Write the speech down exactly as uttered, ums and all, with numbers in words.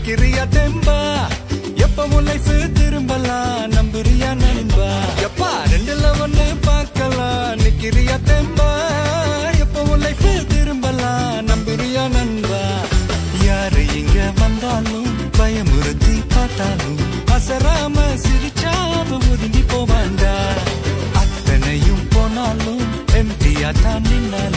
நிக்கிறியா தெம்பா எப்பவும் லைஃப் திரும்பலாம் நம்புறியா நண்பா எப்பா ரெண்டுல ஒண்ணு பார்க்கலாம் நிக்கிறியா தெம்பா எப்பவும் லைஃப் திரும்பலாம் நம்புறியா நண்பா யாரு இங்க வந்தாலும் பயமுறுத்தி பார்த்தாலும் அசராம சிரிச்சாம ஒதுங்கி போவாண்டா அத்தனையும் போனாலும் எம்டியா தான் நின்ன